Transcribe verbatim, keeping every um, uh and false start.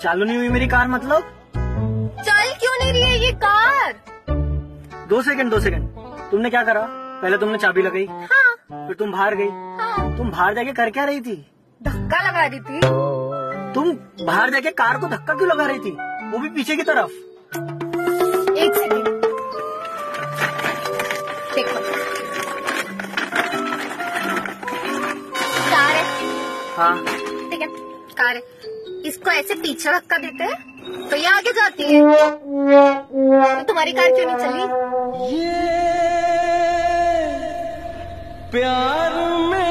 चालू नहीं हुई मेरी कार मतलब? चल क्यों नहीं रही है ये कार? दो सेकंड दो सेकंड तुमने क्या करा? पहले तुमने चाबी लगाई, हाँ। फिर तुम बाहर गई। हाँ। तुम बाहर जाके कर क्या रही थी? धक्का लगा रही थी। तुम बाहर जाके कार को धक्का क्यों लगा रही थी, वो भी पीछे की तरफ? एक सेकंड देखो, कार है। हाँ ठीक है, कार है। इसको ऐसे पीछे धक्का देते हैं तो ये आगे जाती है। तो तुम्हारी कार क्यों नहीं चली? ये प्यार में